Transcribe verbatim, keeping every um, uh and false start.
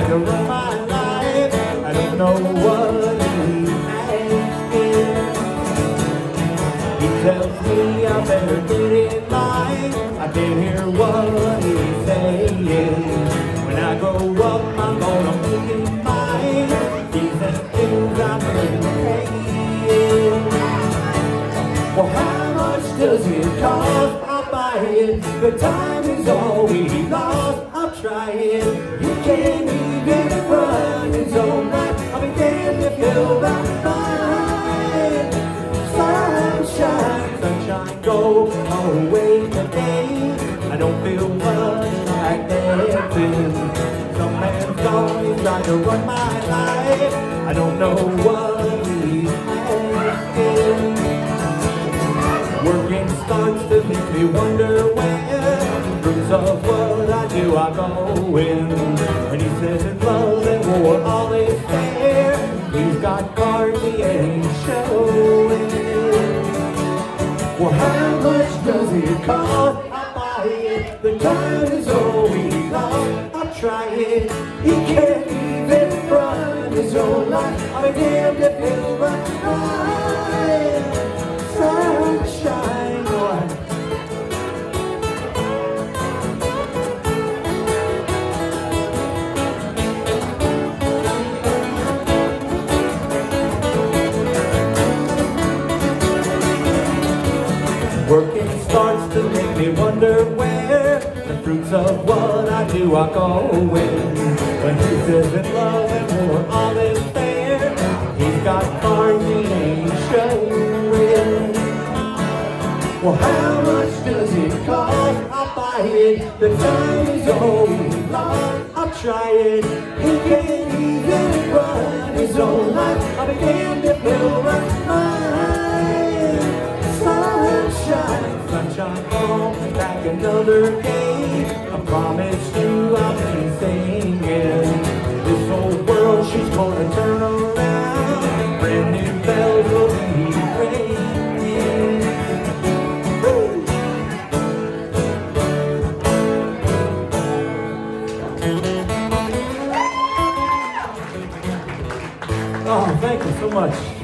to run my life. I don't know what he's asking. He tells me I better get in line. I can't hear what he's saying. When I grow up, I'm gonna make it mine. These are things I've been paying. Well, how much does it cost? I'll buy it. The time is all we lost. I'll try it. He can't even run his own life. I'll be damned if he'll not find. Sunshine, sunshine, go away today. I don't feel much like dancing. Some man's always trying to run my life. I don't know what he's asking. Working starts to make me wonder where fruits of what I do I go in. When he says it's love and war all is fair, he's got cards he ain't showing. Well, how much does it cost? I'll buy it. The time is all we lost. I'll try it. He can't even run his own life. I'll be damned if he'll run mine. Sunshine, boy. Working starts to make me wonder where the fruits of what I do I go in. When he says in love and war all is fair, he's got cards he ain't showing. Well, how much does it cost? I'll buy it. The time is all we lost. I'll try it. He can't even run his own life. I'll be damned if he'll run mine. Sunshine, sunshine, on back another day. I promise you I'll be singing. This whole world she's gonna turn around. Brand new bells will be ringing. Oh, thank you so much.